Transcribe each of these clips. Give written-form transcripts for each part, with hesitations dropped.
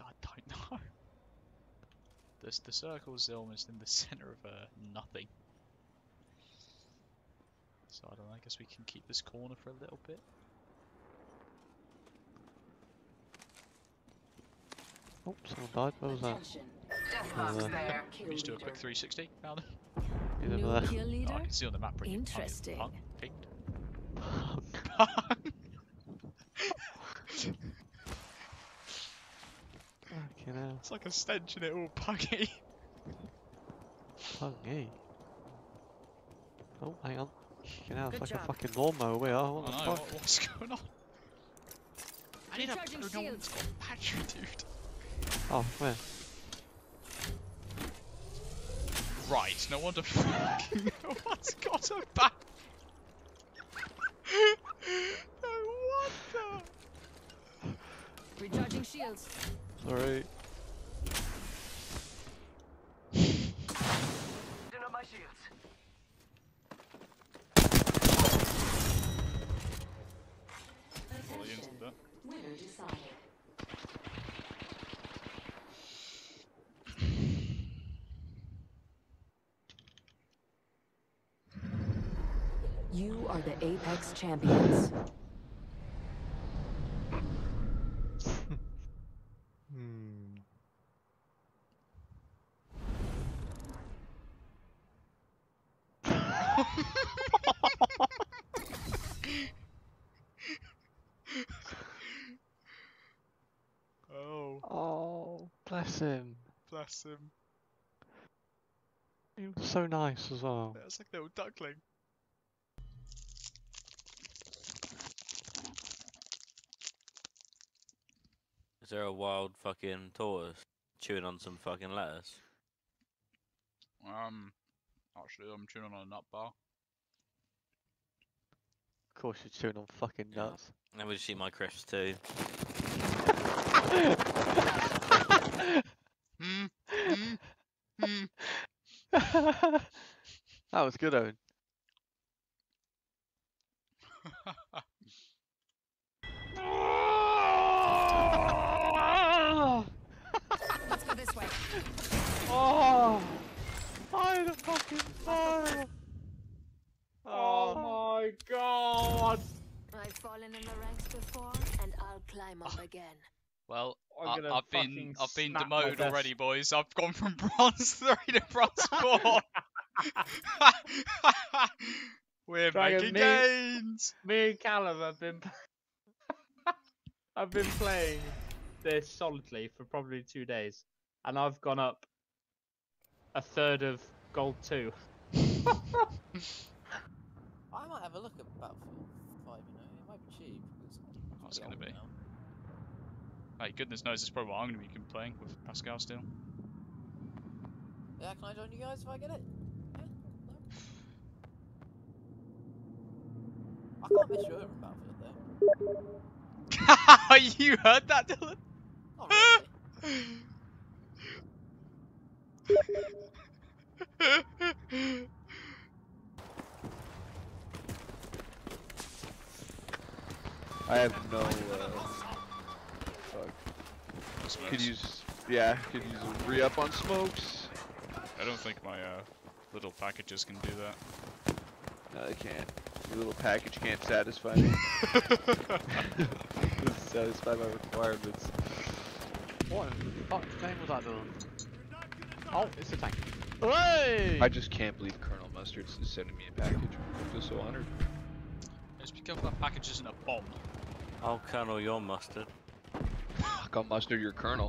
I don't know. The circle's almost in the centre of nothing. So I don't know, I guess we can keep this corner for a little bit. Oops, someone died. What was that? We just do a quick 360 found him. New kill leader? Oh, I can see on the map pretty Interesting. pinged. Fucking hell. It's like a stench in it all puggy. Funny. Oh, hang on. Fucking hell, it's Good like job. a fucking lawnmower we are. What the I know, fuck? what's going on? I need a Recharging no one's shields. got battery, dude. Oh, where? Right, no wonder fucking no one's got a bat. No wonder. Recharging shields. Sorry. My shields. Attention. Winner decided. You are the Apex champions. Oh, Oh, bless him. bless him. He was so nice as well. That's like a little duckling. Is there a wild fucking tortoise chewing on some fucking lettuce? Actually, I'm chewing on a nut bar. Of course, you're chewing on fucking nuts. I would just eat my crisps too. That was good, Owen. Let's go this way. Oh! I had a fucking fire! Oh my god! I've fallen in the ranks before, and I'll climb up again. Well, I'm gonna I've been fucking snap my demoted desk. already, boys. I've gone from bronze 3 to bronze 4. We're Dragon, making me- gains. Me and Callum have been I've been playing this solidly for probably 2 days, and I've gone up a third of gold 2. I might have a look at Battlefield 5, you know, it might be cheap. What's it gonna be? Hey, goodness knows it's probably what I'm going to be playing with Pascal still. Yeah, can I join you guys if I get it? Yeah? No? I can't miss you over in Battlefield though. You heard that, Dylan? Not really. I have no, fuck. Could use, yeah, could use a re-up on smokes. I don't think my little packages can do that. No, they can't. Your little package can't satisfy me. Doesn't satisfy my requirements. What in the fuck's name was that, Dylan? Oh, it's a tank. Hey! I just can't believe Colonel Mustard is sending me a package. I feel so honored. Just be careful that package isn't a bomb. Oh, Colonel, you're mustard. Fuck, I'll mustard your Colonel.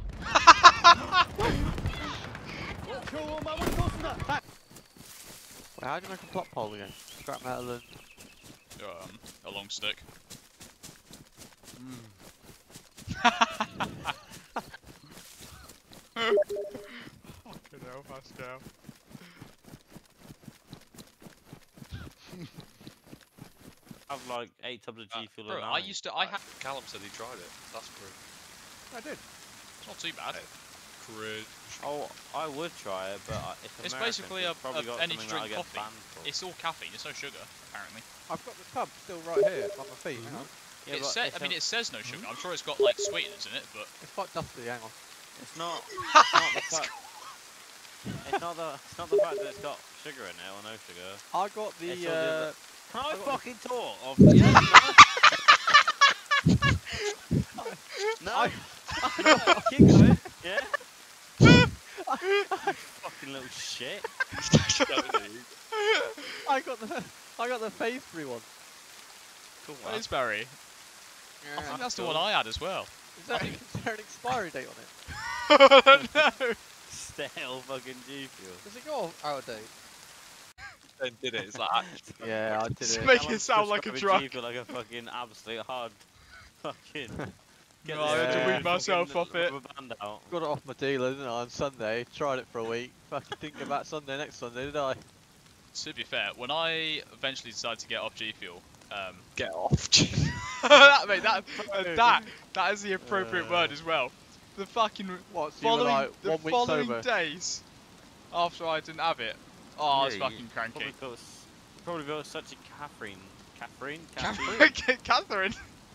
Wait, how do you make a plot pole again? Scrap metal and... A long stick. Fucking hell, Pascal. I have like 8 tubs of G Fuel Bro, and I used to. I had. Callum said he tried it. That's true. I did. It's not too bad. Cringe. Oh, I would try it, but if It's American, basically it's probably got energy something that I drink get coffee. banned for. It's all caffeine. It's no sugar, apparently. I've got the tub still right here on my feet. Hang on. Yeah, It but says. it's I mean, it says no sugar. I'm sure it's got like sweeteners in it, but It's quite dusty, hang on. It's not. It's not the fact. It's not the fact that it's got sugar in it or no sugar. I got It's the all the other- Can I got- fucking talk? Yeah, no. No, keep going. Yeah. Fucking little shit. I got the phase free one. Cool. Raspberry. I think that's the one I had as well. Is there an expiry date on it? I don't know. Stale fucking G Fuel. Does it go out of date? Then did it? It's like Yeah, I did Just it. make it sound like a drug. G Fuel like a fucking absolute hard fucking. No, I had to Yeah. weed myself off it. Rubber band out. Got it off my dealer, didn't I, on Sunday? Tried it for a week. Fucking thinking about Sunday next Sunday, did I? To be fair, when I eventually decided to get off G Fuel, get off. mate, that is the appropriate word as well. The fucking What? So you were following, like the 1 week following sober? days after I didn't have it. Oh, I was Yeah, fucking you cranky. Probably got such a caffeine Catherine.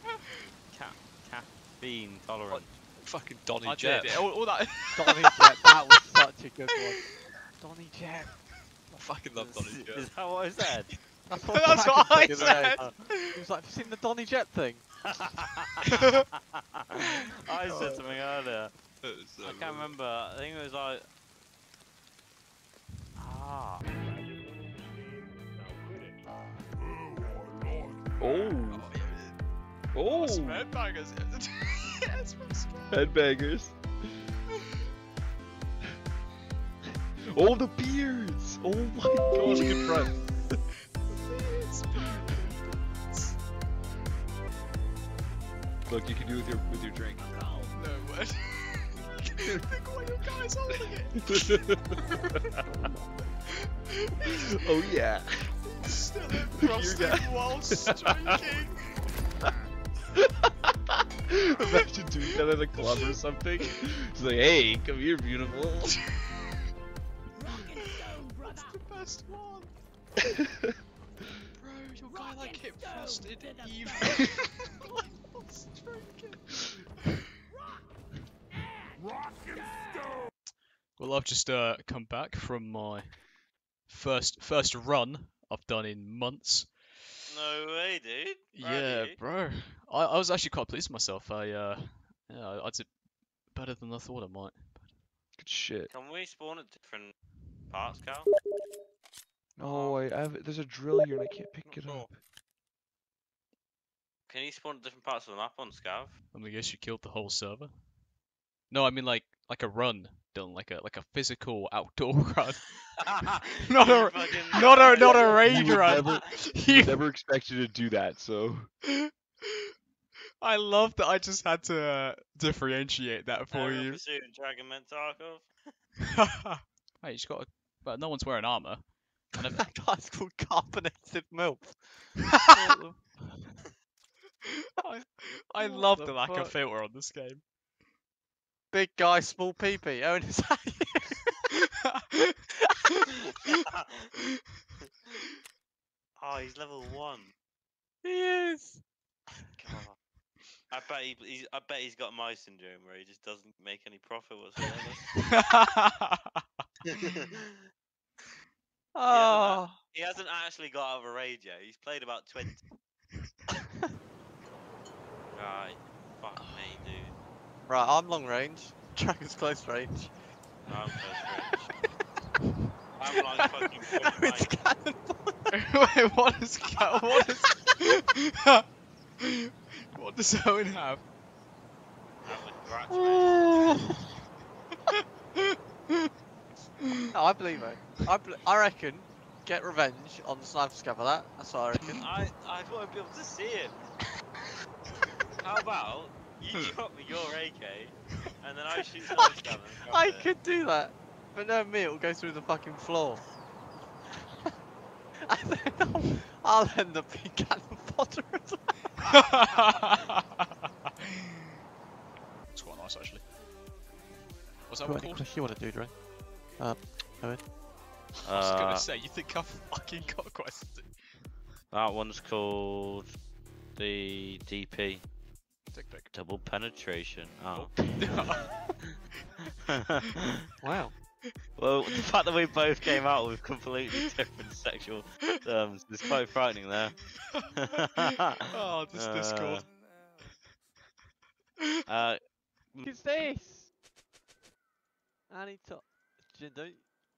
caffeine tolerant. Fucking Donny I Jet. did. All that. Donny Jet, that was such a good one. Donny Jet. I fucking love Donny Is Jet. that what I said? That's That's Bracken what I said the other day. said. He was like, have you seen the Donny Jet thing? I said something earlier. I can't remember. I think it was like. Ah. Oh. Oh. Some headbangers. Yes, what's Headbangers. Oh, the beards. Oh my god, look in front. Look, you can do with your drink. No word. Look what your guy's holding it. Oh yeah. Still Your frosting guy. whilst drinking. Imagine doing that at a club or something. It's like, hey, come here, beautiful. That's the best one. Bro, your guy like hit frosted even. Whilst drinking. Well, I've just come back from my first run I've done in months. No way, dude. Yeah, Really? bro. I was actually quite pleased with myself. I did better than I thought I might. Good shit. Can we spawn at different parts, Cal? Oh, I have. There's a drill here and I can't pick it up. Can you spawn at different parts of the map on Scav? I guess you killed the whole server. No, I mean like a run, Dylan, like a physical outdoor run. Not a not a raid You would run. never, you would never expect you to do that. So. I love that I just had to differentiate that for Aerial you. Pursuit and Dragon Men Tarkov. Hey, you just got. But no one's wearing armor. I never... That guy's called Carbonated Milk. I What love the the lack fuck? of filter on this game. Big guy, small peepee. Oh, and it's Oh, he's level 1. he is. God. I bet he's got my syndrome where he just doesn't make any profit whatsoever. Oh. He hasn't actually got out of a raid yet. He's played about 20. Right. Fuck me, dude. Right, I'm long range. Dragon's close range. I'm close range. I'm like fucking Oh, it's 49. cannonball. Wait, what does Owen have? No, I believe it. I reckon get revenge on the sniper scav for that. That's what I reckon. I won't be able to see him. How about you drop me your AK and then I shoot someone's gun and drop I it? could do that, but no, me, it'll go through the fucking floor. And then I'll end up being cannon fodder as well. It's quite nice actually. What's that Got one any called? questions you want to do, Dre? I was gonna say, you think I've fucking got questions? That one's called the DP. Dick pic. Double penetration. Oh. Wow. Well, the fact that we both came out with completely different sexual terms is quite frightening there. Oh, this Discord. Uh, What's this? I need to. Don't.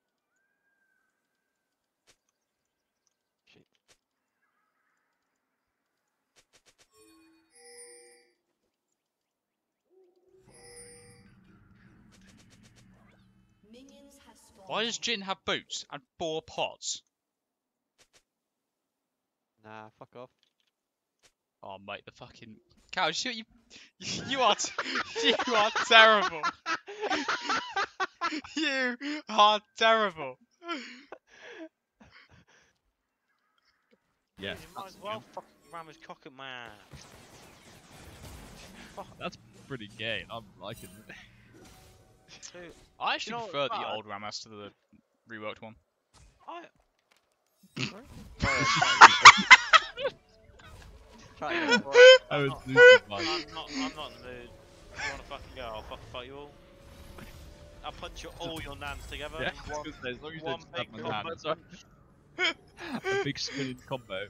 Shit. Minions have spawned. Why does Jin have boots and 4 pots? Nah, fuck off. Oh, mate, the fucking cow! You are you are terrible. You are terrible. Yeah. you might as well fucking ram his cock at my ass. That's pretty gay. I'm liking it. Dude, I actually You know prefer what's the bad? old Ramas to the reworked one. Try Alright, it. I was I'm losing my. I'm not in the mood. If you wanna fucking go, I'll fucking fight you all. I'll punch all your nans together Yeah, in one, as long as one they big just have my combo hands. punch. A big spinning combo.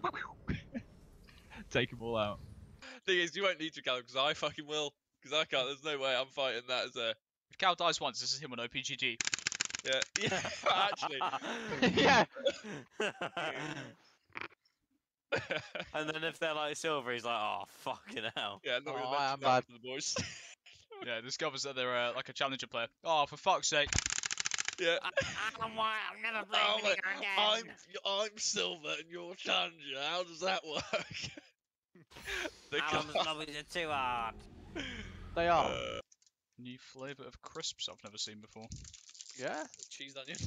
Take them all out. Thing is, you won't need to, Callum, because I fucking will. Because I can't. There's no way I'm fighting that as a. If Cal dies once, this is him on OPGG. Yeah. Yeah. Actually. Yeah. And then if they're like silver, he's like, oh fucking hell. Yeah. Not Oh, gonna I am mention that bad. to the boys. Yeah, discovers that they're like a challenger player. Oh, for fuck's sake! Yeah. I'm gonna play Oh, mate, minigun I'm silver and you're challenger. How does that work? The Alan's guy- lobbies are too hard. They are. New flavour of crisps I've never seen before. Yeah. cheese onion.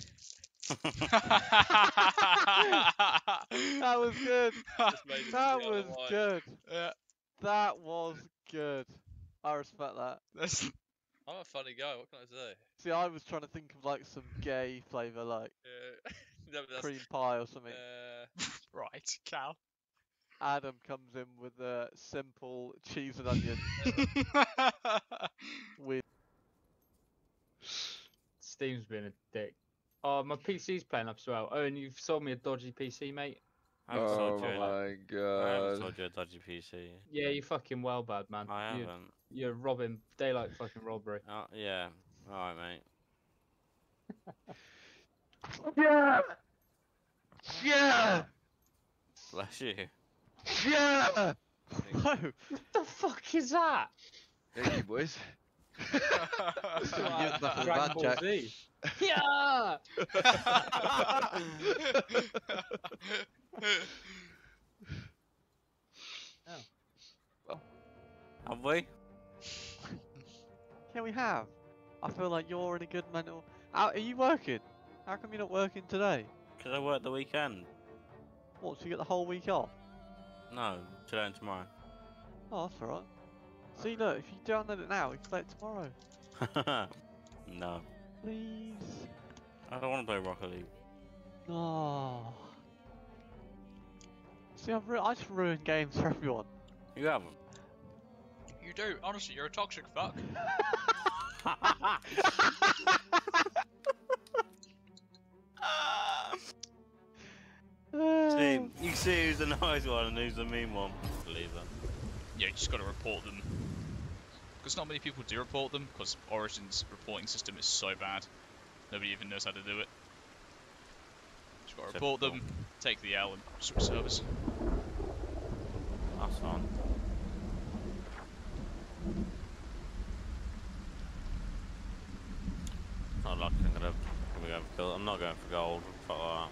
That was good. Just made it That to the was other line. good. Yeah, That was good. I respect that. that's I'm a funny guy. What can I say? See, I was trying to think of like some gay flavour, like Yeah. No, but that's, cream pie or something. right, Cal. Adam comes in with a simple cheese and onion with. Steam's been a dick. Oh, my PC's playing up as well. Oh, and you've sold me a dodgy PC, mate. I haven't sold you my I haven't god. sold you a dodgy PC. Yeah, you fucking well bad, man. I You- haven't. You're robbing daylight fucking robbery. Oh, yeah. Alright, mate. Yeah. Yeah. Bless you. Yeah. No. What the fuck is that? Thank you, boys. Like Dragon Van Ball Jack. Z. Yeah. Have we? Yeah, we have. I feel like you're in a good mental. Are you working? How come you're not working today? Because I work the weekend. What? So you get the whole week off? No, today and tomorrow. Oh, that's alright. See, look, if you download it now, we can play it tomorrow. No. Please. I don't want to play Rocket League. Oh. See, I just ruin games for everyone. You haven't. You do, honestly, you're a toxic fuck. See, you see who's the nice one and who's the mean one. Believe that. Yeah, you just gotta report them. Because not many people do report them, because Origin's reporting system is so bad. Nobody even knows how to do it. Just gotta report them, take the L and switch servers. That's fine. Not like I'm gonna go for gold. I'm not going for gold. Fuck that.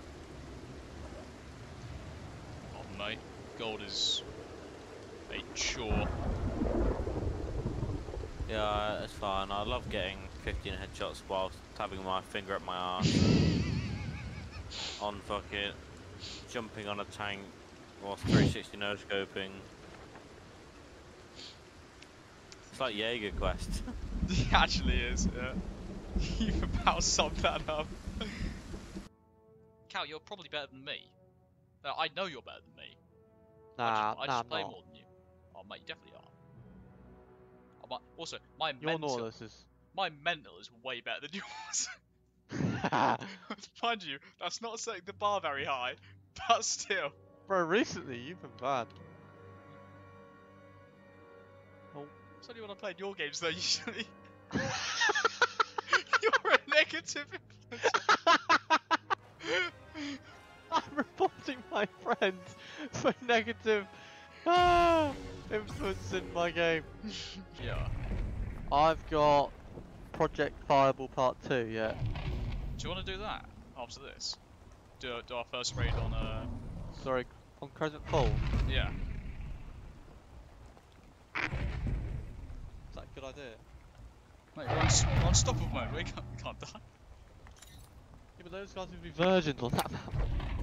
Oh mate, gold is a chore. Yeah, it's fine. I love getting 15 headshots whilst tapping my finger up my arse. On fucking jumping on a tank whilst 360 no scoping. It's like Jaeger Quest. He actually is, yeah. You've about summed that up. Cal, you're probably better than me. I know you're better than me. Nah, I nah, just I'm play not. more than you. Oh mate, you definitely are. Also, my Your mental, Northus is. my mental is way better than yours. Mind you, that's not setting the bar very high, but still. Bro, recently you've been bad. It's only when I played your games though, usually. You're a negative influence. I'm reporting my friends for negative influence in my game. Yeah. I've got Project Fireball Part 2, yeah. Do you want to do that after this? Do our first raid on Sorry, on Crescent Falls. yeah. Is that a good idea? Mate, we're on stop mode. We can't die. Yeah, but those guys would be virgins on that map.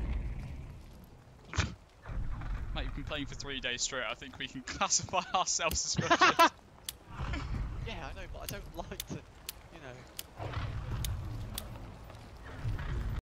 Mate, you've been playing for 3 days straight. I think we can classify ourselves as virgins. Yeah, I know, but I don't like to